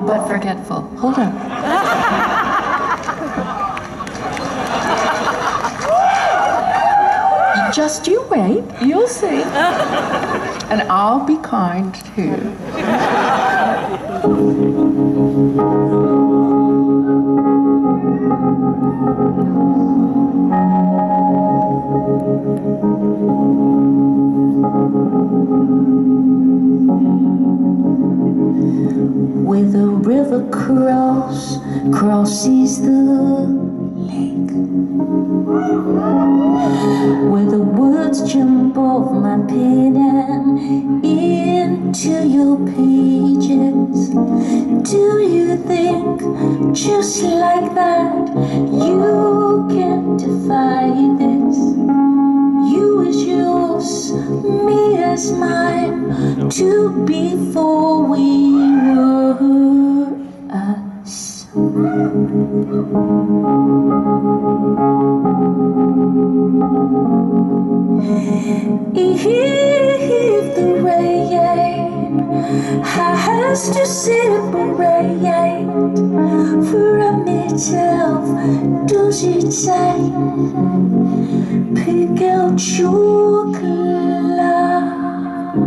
but forgetful. Hold on. Just you wait, you'll see. And I'll be kind too. Where the river crosses the lake, where the words jump off my pen and into your pages. Do you think just like that you can defy this? You is yours, me as mine, to before we were us. If the rain has to separate from itself, does it say, pick out your cloud,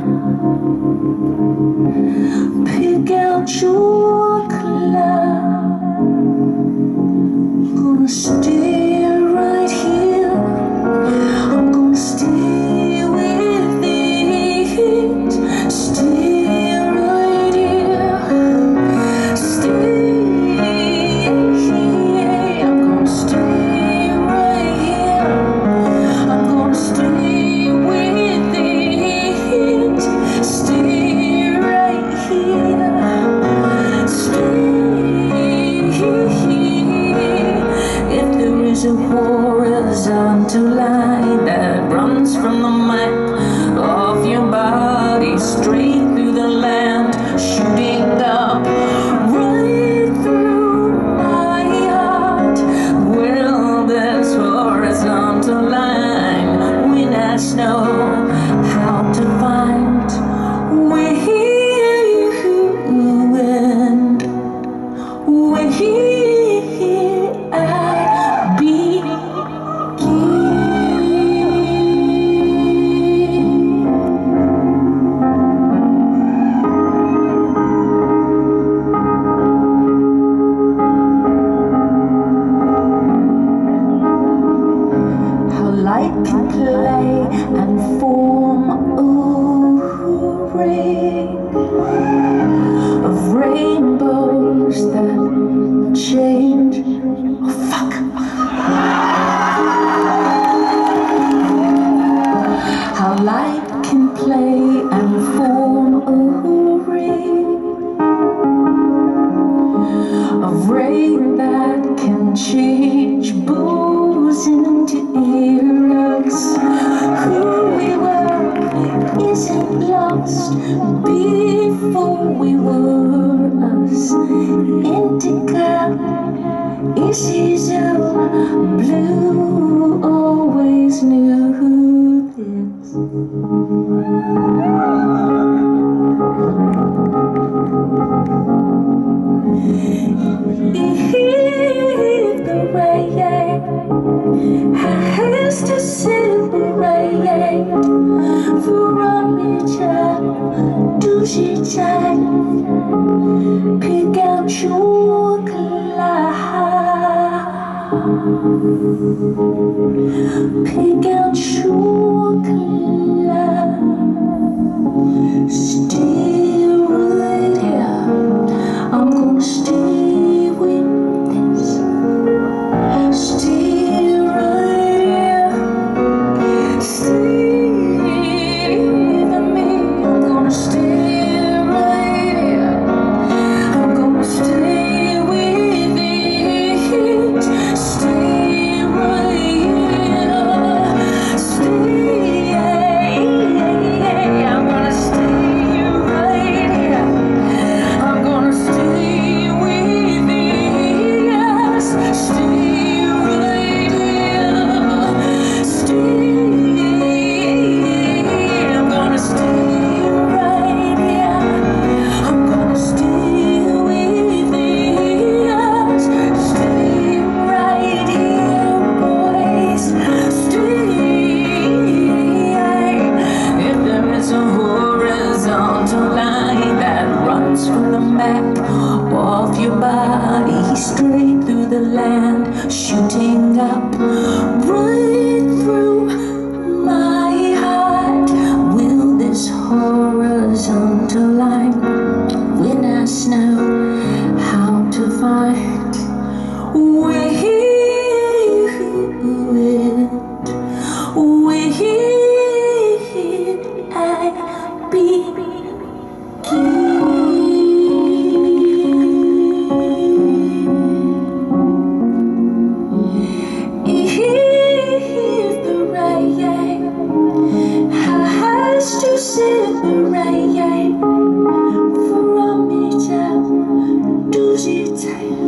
pick out your cloud? I'm gonna stay right here, I'm gonna stay with it, stay right here, stay here, I'm gonna stay right here, I'm gonna stay with it, stay right here, stay here. If there is a horizontal line that runs from the map of your body straight through the land, shooting up right through my heart, well, this horizontal line, when I know how to find where you and where I begin. How light can play and form a ring of rainbows that change. Oh, fuck. How light can play and form a ring of rain that can change bulls into eras. Who we were isn't lost before we were us. Indica is his own blue, always knew this. If the rain has to separate from each other, do she take, pick out your cloud, pick out your cloud, stay right here, I'm gonna stay with this, stay right here, stay with me, I'm gonna stay right here, I'm gonna stay with it, stay right here, stay, I'm gonna stay right here. tap of your body straight through the land, shooting up right through my heart. Will this horizontal line when I know how to find where I begin? If the rain has to separate from each other, does it take